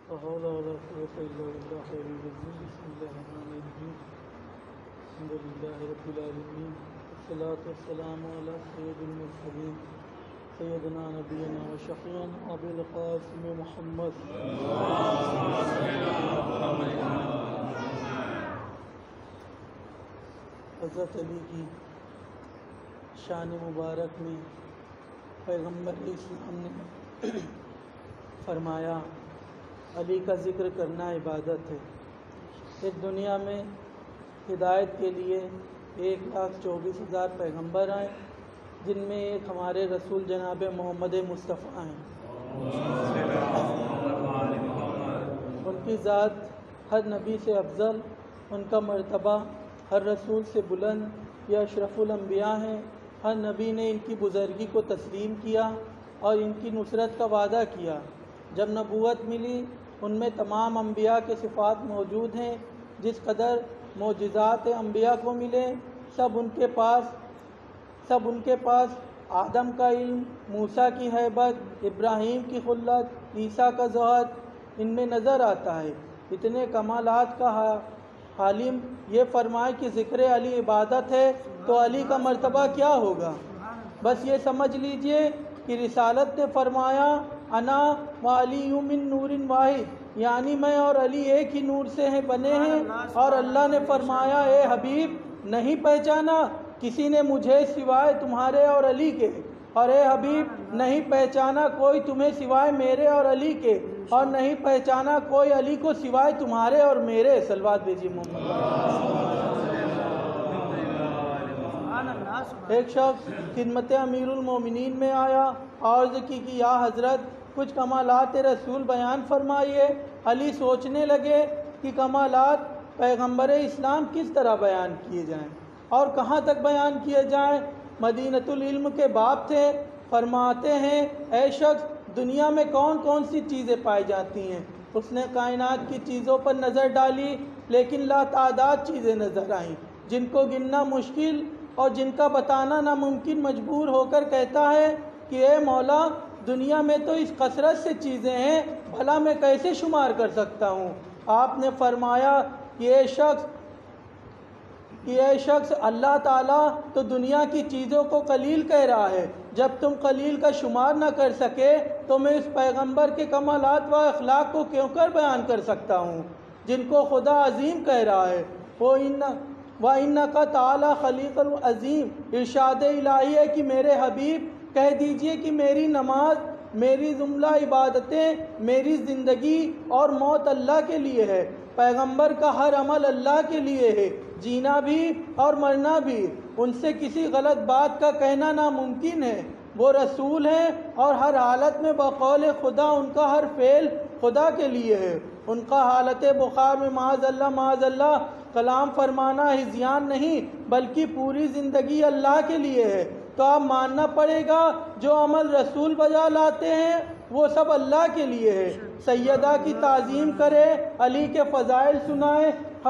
لا حول ولا قوة إلا بالله العلي العظيم. بسم الله الرحمن الرحيم. الحمد لله رب العالمين والصلاة والسلام على سيد المرسلين سيدنا نبينا وشفيعنا أبي القاسم محمد. حضرت علی کی شان مبارک میں پیغمبر اسلام نے فرمایا علی کا ذکر کرنا عبادت ہے. اس دنیا میں ہدایت کے لیے 1,24,000 پیغمبر آئے، جن میں ایک ہمارے رسول جناب محمد مصطفیٰ ہیں. ان کی ذات ہر نبی سے افضل، ان کا مرتبہ ہر رسول سے بلند، یہ اشرف الانبیاء ہیں. ہر نبی نے ان کی بزرگی کو تسلیم کیا اور ان کی نصرت کا وعدہ کیا. جب نبوت ملی ان میں تمام انبیاء کے صفات موجود ہیں. جس قدر معجزات انبیاء کو ملے سب ان کے پاس آدم کا علم، موسیٰ کی ہیبت، ابراہیم کی خلت، عیسیٰ کا زہد ان میں نظر آتا ہے. اتنے کمالات کا حالم یہ فرمائے کہ ذکر علی عبادت ہے تو علی کا مرتبہ کیا ہوگا. بس یہ سمجھ لیجئے کہ رسالت نے فرمایا انا و علی من نور واحد، یعنی میں اور علی ایک ہی نور سے ہیں بنے ہیں. اور اللہ نے فرمایا اے حبیب نہیں پہچانا کسی نے مجھے سوائے تمہارے اور علی کے، اور اے حبیب نہیں پہچانا کوئی تمہیں سوائے میرے اور علی کے، اور نہیں پہچانا کوئی علی کو سوائے تمہارے اور میرے. صلوات بھیجیے محمد. ایک شخص خدمت امیر المومنین میں آیا، عرض کی کہ یا حضرت کچھ کمالات رسول بیان فرمائیے. علی سوچنے لگے کہ کمالات پیغمبر اسلام کس طرح بیان کیے جائیں اور کہاں تک بیان کیے جائیں. مدینۃ العلم کے باب تھے. فرماتے ہیں اے شخص دنیا میں کون کون سی چیزیں پائی جاتی ہیں. اس نے کائنات کی چیزوں پر نظر ڈالی لیکن لاتعداد چیزیں نظر آئیں جن کو گننا مشکل اور جن کا بتانا ناممکن. مجبور ہو کر کہتا ہے کہ اے مولا دنیا میں تو اس کثرت سے چیزیں ہیں، بھلا میں کیسے شمار کر سکتا ہوں. آپ نے فرمایا کہ اے شخص اللہ تعالیٰ تو دنیا کی چیزوں کو قلیل کہہ رہا ہے. جب تم قلیل کا شمار نہ کر سکے تو میں اس پیغمبر کے کمالات و اخلاق کو کیوں کر بیان کر سکتا ہوں جن کو خدا عظیم کہہ رہا ہے. وَإِنَّكَ تَعَالَى خَلِيقٌ العظیم. ارشاد الہی ہے کہ میرے حبیب کہہ دیجئے کہ میری نماز، میری جملہ عبادتیں، میری زندگی اور موت اللہ کے لیے ہے. پیغمبر کا ہر عمل اللہ کے لیے ہے، جینا بھی اور مرنا بھی. ان سے کسی غلط بات کا کہنا ناممکن ہے. وہ رسول ہیں اور ہر حالت میں بقول خدا ان کا ہر فعل خدا کے لیے ہے. ان کا حالت بخار میں معاذ اللہ کلام فرمانا ہذیان نہیں بلکہ پوری زندگی اللہ کے لیے ہے. تو آپ ماننا پڑے گا جو عمل رسول بجا لاتے ہیں وہ سب اللہ کے لیے ہے. سیدہ کی تعظیم کرے، علی کے فضائل سنائے،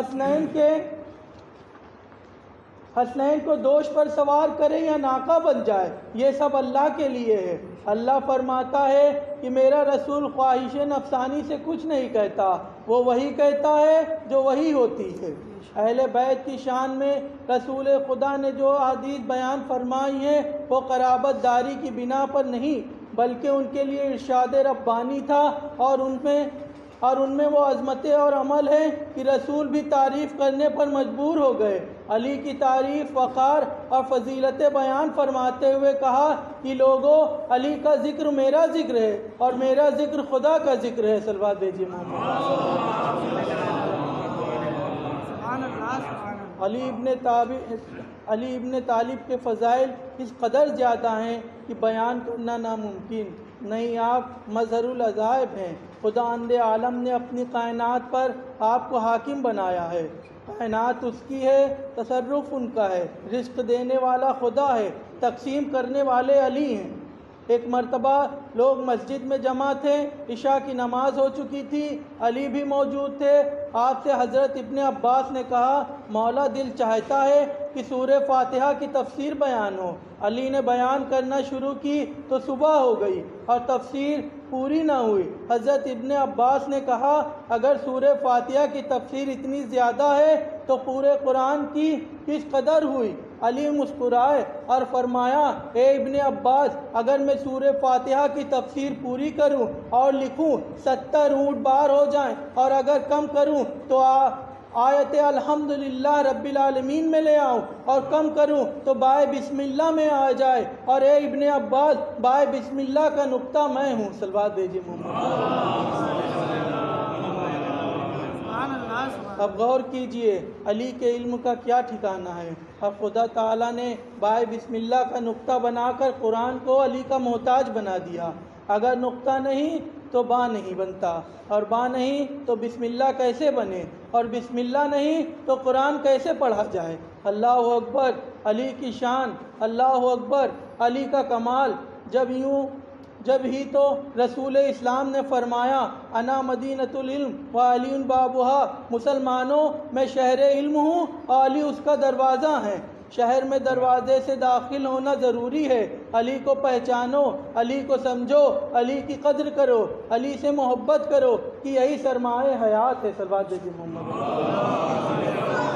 حسنین کو دوش پر سوار کرے یا ناکہ بن جائے، یہ سب اللہ کے لیے ہے. اللہ فرماتا ہے کہ میرا رسول خواہش نفسانی سے کچھ نہیں کہتا، وہ وہی کہتا ہے جو وہی ہوتی ہے. اہل بیت کی شان میں رسول خدا نے جو احادیث بیان فرمائی ہیں وہ قرابت داری کی بنا پر نہیں بلکہ ان کے لیے ارشاد ربانی تھا، اور ان میں وہ عظمتیں اور عمل ہیں کہ رسول بھی تعریف کرنے پر مجبور ہو گئے. علی کی تعریف، وقار اور فضیلتیں بیان فرماتے ہوئے کہا کہ لوگوں علی کا ذکر میرا ذکر ہے اور میرا ذکر خدا کا ذکر ہے. صلوات بھیجیے محمد. علی ابن طالب کے فضائل اس قدر زیادہ ہیں کہ بیان کرنا ناممکن نہیں. آپ مظہر العجائب ہیں. خداوند عالم نے اپنی کائنات پر آپ کو حاکم بنایا ہے. کائنات اس کی ہے، تصرف ان کا ہے. رزق دینے والا خدا ہے، تقسیم کرنے والے علی ہیں. ایک مرتبہ لوگ مسجد میں جمع تھے، عشاء کی نماز ہو چکی تھی، علی بھی موجود تھے. آپ سے حضرت ابن عباس نے کہا مولا دل چاہتا ہے کہ سورہ فاتحہ کی تفسیر بیان ہو. علی نے بیان کرنا شروع کی تو صبح ہو گئی اور تفسیر پوری نہ ہوئی۔ حضرت ابن عباس نے کہا اگر سورہ فاتحہ کی تفسیر اتنی زیادہ ہے تو پورے قرآن کی کس قدر ہوئی؟ علی مسکرائے اور فرمایا اے ابن عباس اگر میں سورہ فاتحہ کی تفسیر پوری کروں اور لکھوں 70 اونٹ بار ہو جائیں، اور اگر کم کروں تو آیت الحمدللہ رب العالمین میں لے آؤں، اور کم کروں تو بائے بسم اللہ میں آ جائے، اور اے ابن عباس بائے بسم اللہ کا نقطہ میں ہوں۔ صلوات بھیجیے محمد۔ اب غور کیجئے علی کے علم کا کیا ٹھکانہ ہے۔ اب خدا تعالیٰ نے بائے بسم اللہ کا نقطہ بنا کر قرآن کو علی کا محتاج بنا دیا۔ اگر نقطہ نہیں تو با نہیں بنتا، اور با نہیں تو بسم اللہ کیسے بنے، اور بسم اللہ نہیں تو قرآن کیسے پڑھا جائے۔ اللہ اکبر، علی کی شان، اللہ اکبر، علی کا کمال۔ جب ہی تو رسول اسلام نے فرمایا انا مدینۃ العلم و علی بابھا، مسلمانوں میں شہر علم ہوں اور علی اس کا دروازہ ہے۔ شہر میں دروازے سے داخل ہونا ضروری ہے۔ علی کو پہچانو، علی کو سمجھو، علی کی قدر کرو، علی سے محبت کرو کہ یہی سرمایہ حیات ہے۔ صلوات بھیجیے محمد۔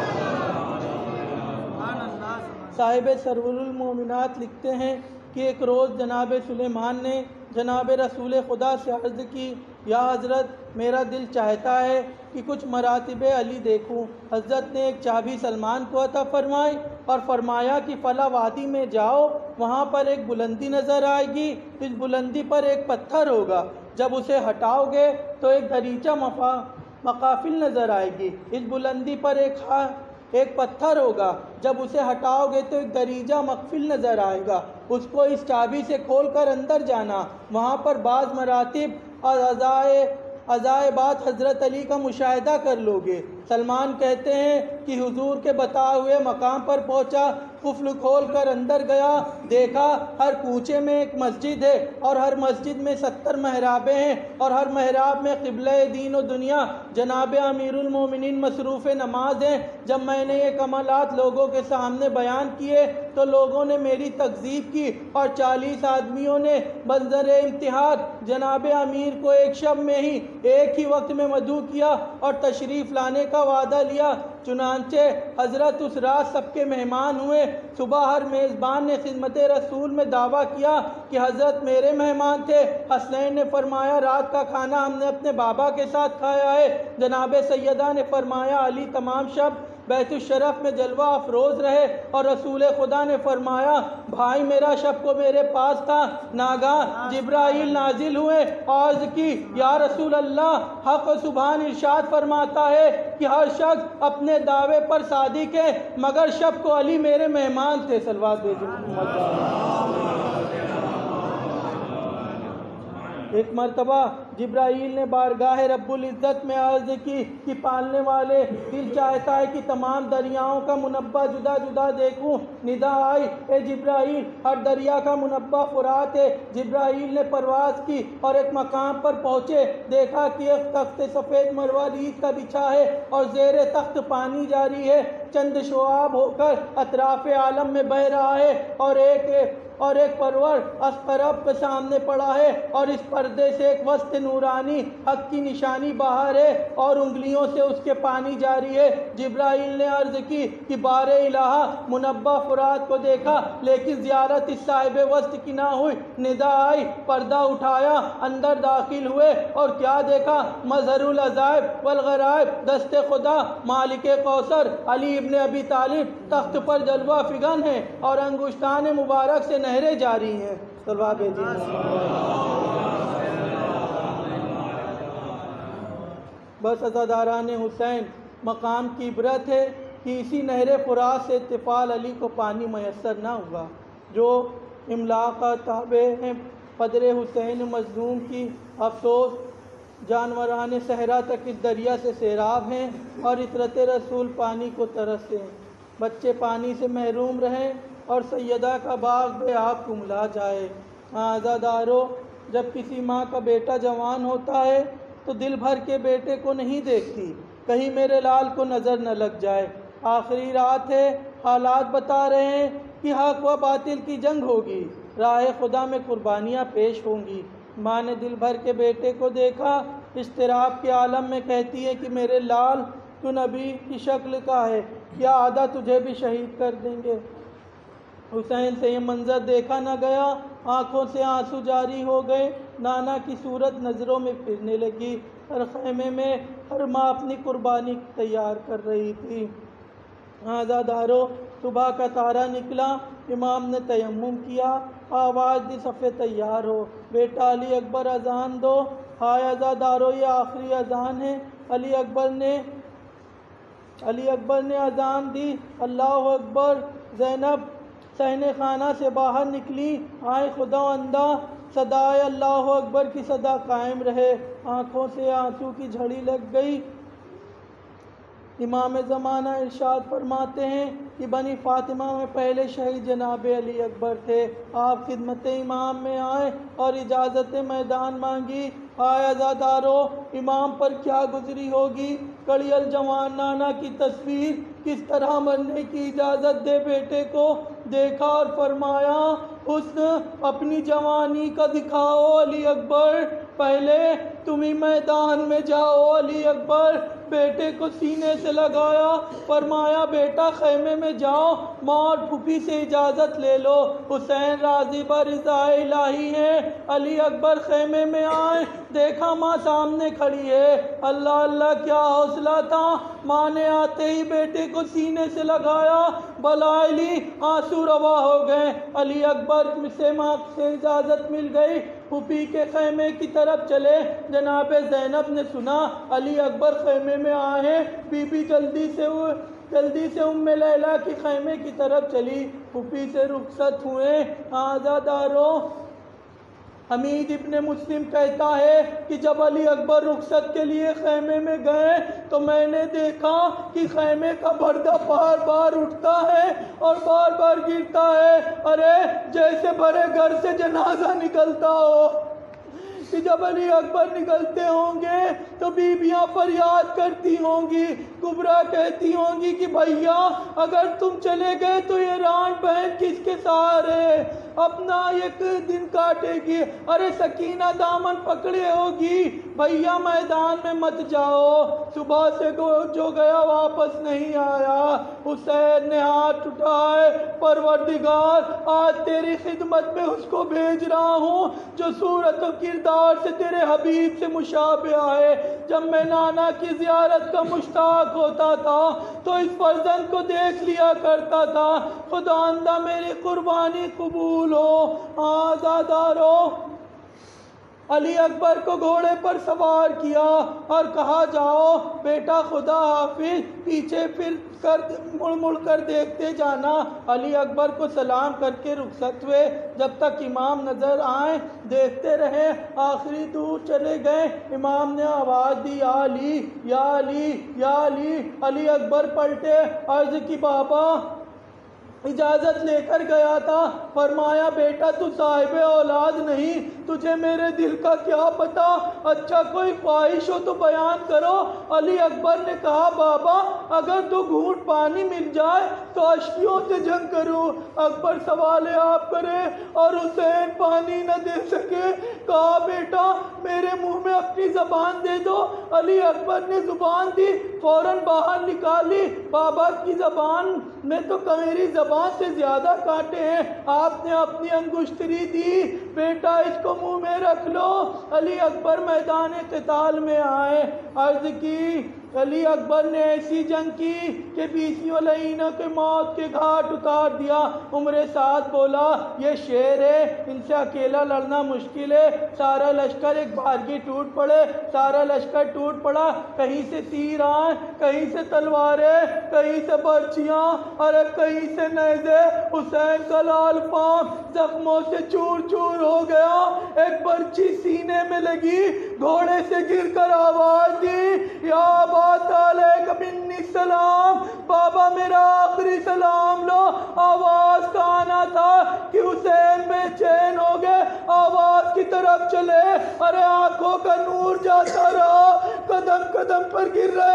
صاحب سرور المومنات لکھتے ہیں کہ ایک روز جناب سلیمان نے جناب رسول خدا سے عرض کی یا حضرت میرا دل چاہتا ہے کہ کچھ مراتب علی دیکھوں۔ حضرت نے ایک چابی سلمان کو عطا فرمائی اور فرمایا کہ فلاں وادی میں جاؤ، وہاں پر ایک بلندی نظر آئے گی، اس بلندی پر ایک پتھر ہوگا، جب اسے ہٹاؤ گے تو ایک دریچہ مقافل نظر آئے گی، اس بلندی پر ایک پتھر ہوگا، جب اسے ہٹاؤ گے تو ایک دریجہ مقفل نظر آئے گا، اس کو اس چابی سے کھول کر اندر جانا، وہاں پر بعض مراتب اور عجائبات حضرت علی کا مشاہدہ کر لو گے۔ سلمان کہتے ہیں کہ حضور کے بتائے ہوئے مقام پر پہنچا، قفل کھول کر اندر گیا، دیکھا ہر کوچے میں ایک مسجد ہے اور ہر مسجد میں 70 محرابیں ہیں، اور ہر محراب میں قبلہ دین و دنیا جناب امیر المومنین مصروف نماز ہیں۔ جب میں نے یہ کمالات لوگوں کے سامنے بیان کیے تو لوگوں نے میری تکذیب کی، اور 40 آدمیوں نے منظر امتحان جناب امیر کو ایک شب میں ہی ایک ہی وقت میں مدعو کیا اور تشریف لانے کا وعدہ لیا۔ چنانچہ حضرت اس رات سب کے مہمان ہوئے۔ صبح ہر میزبان نے خدمت رسول میں دعویٰ کیا کہ حضرت میرے مہمان تھے۔ حسنین نے فرمایا رات کا کھانا ہم نے اپنے بابا کے ساتھ کھایا ہے۔ جناب سیدہ نے فرمایا علی تمام شب بیت الشرف میں جلوہ افروز رہے، اور رسول خدا نے فرمایا بھائی میرا شب کو میرے پاس تھا، ناگاہ جبرائیل نازل ہوئے، عرض کی یا رسول اللہ، حق سبحان ارشاد فرماتا ہے کہ ہر شخص اپنے دعوے پر صادق ہے مگر شب کو علی میرے مہمان تھے۔ صلوات بھیجو۔ ایک مرتبہ جبرائیل نے بارگاہ رب العزت میں عرض کی کہ پالنے والے، دل چاہتا ہے کہ تمام دریاؤں کا منبع جدا جدا دیکھوں۔ ندا آئی اے جبرائیل، ہر دریا کا منبع فرات ہے۔ جبرائیل نے پرواز کی اور ایک مقام پر پہنچے، دیکھا کہ ایک تخت سفید مروارید کا بچھا ہے اور زیر تخت پانی جاری ہے، چند شعاب ہو کر اطراف عالم میں بہہ رہا ہے، اور ایک پرور اسقرب کے سامنے پڑا ہے، اور اس پردے سے ایک وسط نورانی حق کی نشانی باہر ہے اور انگلیوں سے اس کے پانی جاری ہے۔ جبرائیل نے عرض کی کہ بار الہ منبع فرات کو دیکھا لیکن زیارت اس صاحب وسط کی نہ ہوئی۔ ندا آئی، پردہ اٹھایا، اندر داخل ہوئے اور کیا دیکھا؟ مظہر العجائب والغرائب، دست خدا مالک کوثر علی ابن ابی طالب تخت پر جلوہ فگن ہیں اور انگشتان مبارک سے نہریں جاری ہیں۔ صلوات بس عزاداران حسین، مقام کی عبرت ہے کہ اسی نہر فرات سے طفال علی کو پانی میسر نہ ہوا۔ جو املاک کا تابع ہیں قدر حسین مظلوم کی، افسوس جانوران صحرا تک اس دریا سے سیراب ہیں اور عطرت رسول پانی کو ترستے ہیں۔ بچے پانی سے محروم رہیں اور سیدہ کا باغ بے آب کملا جائے۔ عزادارو، جب کسی ماں کا بیٹا جوان ہوتا ہے تو دل بھر کے بیٹے کو نہیں دیکھتی، کہیں میرے لال کو نظر نہ لگ جائے۔ آخری رات ہے، حالات بتا رہے ہیں کہ حق و باطل کی جنگ ہوگی، راہ خدا میں قربانیاں پیش ہوں گی۔ ماں نے دل بھر کے بیٹے کو دیکھا، اضطراب کے عالم میں کہتی ہے کہ میرے لال، تو نبی کی شکل کا ہے، کیا آدھا تجھے بھی شہید کر دیں گے؟ حسین سے یہ منظر دیکھا نہ گیا، آنکھوں سے آنسو جاری ہو گئے، نانا کی صورت نظروں میں پھرنے لگی، ہر خیمے میں ہر ماں اپنی قربانی تیار کر رہی تھی۔ عزادارو، صبح کا تارا نکلا، امام نے تیمم کیا، آواز دی صفے تیار ہو، بیٹا علی اکبر اذان دو۔ ہائے عزادارو، یہ آخری اذان ہے۔ علی اکبر نے اذان دی، اللہ اکبر۔ زینب صحن خانہ سے باہر نکلی، آئے خدا اندہ، صدائے اللہ اکبر کی صدا قائم رہے، آنکھوں سے آنسو کی جھڑی لگ گئی۔ امام زمانہ ارشاد فرماتے ہیں کہ بنی فاطمہ میں پہلے شہید جناب علی اکبر تھے۔ آپ خدمت امام میں آئے اور اجازت میدان مانگی۔ آئے عزادارو، امام پر کیا گزری ہوگی؟ کڑی الجوان نانا کی تصویر، کس طرح مرنے کی اجازت دے بیٹے کو دیکھا اور فرمایا، حسن اپنی جوانی کا دکھاؤ علی اکبر، پہلے تم ہی میدان میں جاؤ علی اکبر۔ بیٹے کو سینے سے لگایا، فرمایا بیٹا خیمے میں جاؤ، ماں اور پھوپھی سے اجازت لے لو، حسین راضی برضا الہی ہیں۔ علی اکبر خیمے میں آئے، دیکھا ماں سامنے کھڑی ہے، اللہ اللہ کیا حوصلہ تھا، ماں نے آتے ہی بیٹے کو سینے سے لگایا، بلائلی آنسو روا ہو گئے۔ علی اکبر سے ماں سے اجازت مل گئی، پھوپھی کے خیمے کی طرف چلے۔ جناب زینب نے سنا علی اکبر خیمے میں آئے ہیں، بی بی جلدی سے ام لیلہ کی خیمے کی طرف چلی، پھوپھی سے رخصت ہوئے۔ عزادارو، حمید ابن مسلم کہتا ہے کہ جب علی اکبر رخصت کے لیے خیمے میں گئے تو میں نے دیکھا کہ خیمے کا پردہ بار بار اٹھتا ہے اور بار بار گرتا ہے، ارے جیسے بھرے گھر سے جنازہ نکلتا ہو، کہ جب علی اکبر نکلتے ہوں گے تو بیویاں فریاد کرتی ہوں گی، کبریٰ کہتی ہوں گی کہ بھیا اگر تم چلے گئے تو یہ ران بہن کس کے سہارے اپنا ایک دن کاٹے گی، ارے سکینہ دامن پکڑے ہوگی، بھیا میدان میں مت جاؤ، صبح سے جو گیا واپس نہیں آیا۔ حسین نے ہاتھ اٹھائے، پروردگار آج تیری خدمت میں اس کو بھیج رہا ہوں جو صورت و کردار سے تیرے حبیب سے مشابہ ہے۔ جب میں نانا کی زیارت کا مشتاق ہوتا تھا تو اس فرزند کو دیکھ لیا کرتا تھا، خداوندہ میری قربانی قبول ہو۔ عزادارو، علی اکبر کو گھوڑے پر سوار کیا اور کہا جاؤ بیٹا خدا حافظ، پیچھے پھر کر مڑ کر دیکھتے جانا۔ علی اکبر کو سلام کر کے رخصت ہوئے، جب تک امام نظر آئے دیکھتے رہے، آخری دور چلے گئے، امام نے آواز دی یا علی یا علی یا علی۔ علی اکبر پلٹے، عرض کی بابا اجازت لے کر گیا تھا، فرمایا بیٹا تو صاحب اولاد نہیں، تجھے میرے دل کا کیا پتا، اچھا کوئی خواہش ہو تو بیان کرو۔ علی اکبر نے کہا بابا اگر تو گھونٹ پانی مل جائے تو اشکیوں سے جنگ کروں۔ اکبر سوال آپ کرے اور حسین پانی نہ دے سکے، کہا بیٹا میرے منہ میں اپنی زبان دے دو۔ علی اکبر نے زبان دی، فوراً باہر نکالی، بابا کی زبان میں تو میری زبان سے زیادہ کانٹے ہیں، آپ نے اپنی انگشتری دی، بیٹا اس کو منہ میں رکھ لو۔ علی اکبر میدان قتال میں آئے، عرض کی علی اکبر نے ایسی جنگ کی کہ بیسیوں لعینوں کے موت کے گھاٹ اتار دیا۔ عمر سعد بولا یہ شیر ہے، ان سے اکیلا لڑنا مشکل ہے، سارا لشکر ایک بارگی ٹوٹ پڑے، سارا لشکر ٹوٹ پڑا، کہیں سے تیر آئے، کہیں سے تلواریں، کہیں سے برچیاں اور کہیں سے نیزے۔ حسین کا لال پاؤں زخموں سے چور چور ہو گیا، ایک برچی سینے میں لگی، گھوڑے سے گر کر آواز دی یا بات علیک منی سلام، بابا میرا آخری سلام لو۔ آواز کا آنا تھا کہ حسین بے چین ہو گئے، آواز کی طرف چلے، ارے آنکھوں کا نور جاتا رہا، قدم قدم پر گر رہے،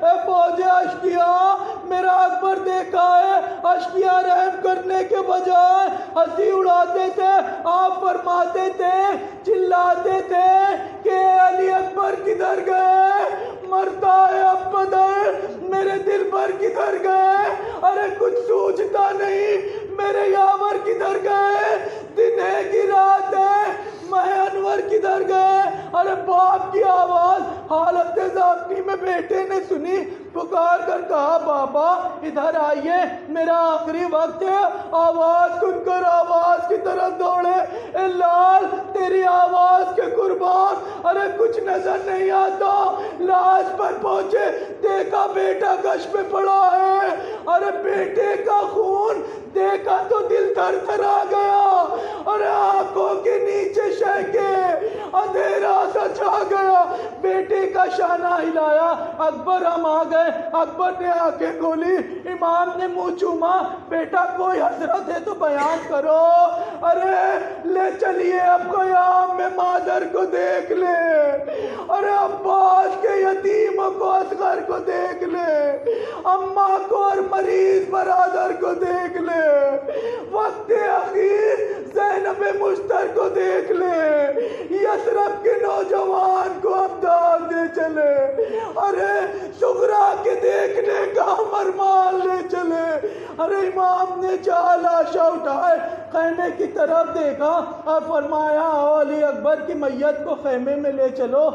اے فوج اشقیا، میرا اکبر دیکھا ہے اشقیا رحم کرنے کے بجائے ہنسی اڑاتے تھے۔ آپ فرماتے تھے، چلاتے تھے کہ علی اکبر کدھر گئے، مرتا ہے اب بدر، میرے دل پر کدھر گئے، ارے کچھ سوچتا نہیں، میرے یاور کدھر گئے، دن ہے کہ رات ہے، میں انور کدھر گئے۔ ارے باپ کی آواز حالت ضعفی میں بیٹے نے سنی، پکار کر کہا، بابا ادھر آئیے، میرا آخری وقت ہے۔ آواز سن کر آواز کی طرف دوڑے، اے لال تیری آواز کے قربان، ارے کچھ نظر نہیں آتا۔ لاش پر پہنچے، دیکھا بیٹا گش پہ پڑا ہے، ارے بیٹے کا خون دیکھا تو دل تھر تھرا گیا، اور آنکھوں کے نیچے شہکے اندھیرا سا چھا گیا۔ بیٹے کا شانہ ہلایا، اکبر ہم آ گئے۔ اکبر نے آنکھیں کھولی، امام نے منہ چوما، بیٹا کوئی حضرت ہے تو بیان کرو۔ ارے لے چلیے اب قیام میں مادر کو دیکھ لے، ارے عباس کے یتیموں کو اصغر کو دیکھ لے، اماں کو اور مریض برادر کو دیکھ لے، وقت اخیر زینب مشتر کو دیکھ لے، یثرب کے نوجوان کو امداد دے چلے، ارے سغرا کے دیکھنے کا مرمان لے چلے۔ ارے امام نے چار لاشاں اٹھائے، خیمے کی طرف دیکھا اور فرمایا، علی اکبر کی میت کو خیمے میں لے چلو۔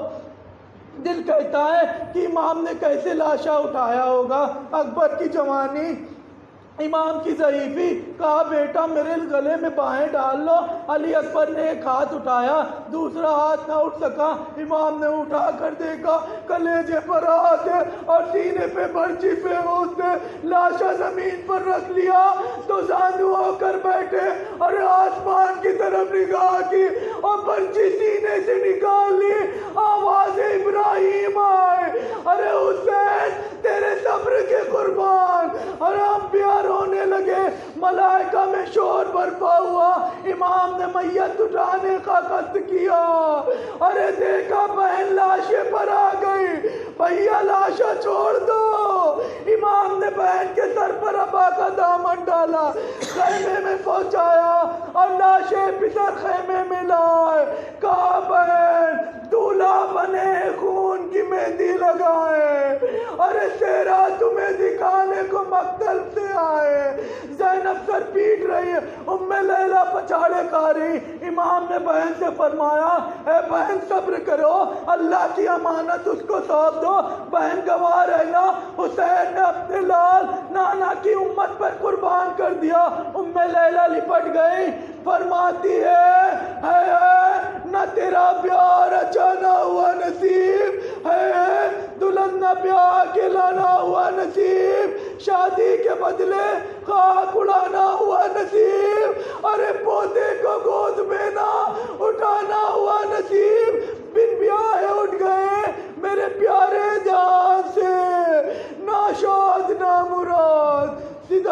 دل کہتا ہے کہ امام نے کیسے لاشا اٹھایا ہوگا، اکبر کی جوانی، امام کی ضعیفی، کہا بیٹا میرے گلے میں بائیں ڈال لو۔ علی اکبر نے ایک ہاتھ اٹھایا، دوسرا ہاتھ نہ اٹھ سکا، امام نے اٹھا کر دیکھا، کلیجے پر ہاتھ ہے اور سینے پہ برچی پہ ہوتے، لاشا زمین پر رکھ لیا تو زانو ہو کر بیٹھے اور آسمان کی طرف نگاہ کی اور برچی سینے سے نکال لی، آواز ابراہیم آئے، ارے حسین تیرے صبر کے قربان، اور انبیاء رونے لگے، ملائکہ میں شور برپا ہوا، امام نے میت اٹھانے کا قصد کیا، ارے دیکھا بہن لاشے پر آ گئی، بھیا لاشا چھوڑ دو، امام نے بہن کے سر پر ابا کا دامن ڈالا، خیمے میں پہنچایا اور لاشے پتر خیمے میں لائے، کہا بہن دولہا بنے خون کی مہندی لگائے، ارے سیرا تمہیں دکھانے کو مقتل سے آئے۔ زینب سر پیٹ رہی ہے، ام لیلہ پچھاڑے کھا رہی، امام نے بہن سے فرمایا، اے بہن صبر کرو، اللہ کی امانت اس کو سونپ دو، بہن گواہ رہنا، حسین نے اپنے لال نانا کی امت پر قربان کر دیا۔ ام لیلہ لپٹ گئی، فرماتی ہے نہ تیرا پیار اچانا ہوا نصیب ہے، دلہن نہ پیار کے لانا ہوا نصیب، شادی کے بدلے خاک اڑانا ہوا نصیب، ارے پوتے کو گود میں نہ اٹھانا ہوا نصیب، بن بیاہ اٹھ گئے میرے پیارے جان سے، نا شاد نا مراد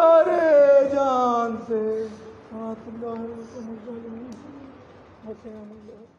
ستارے جان سے۔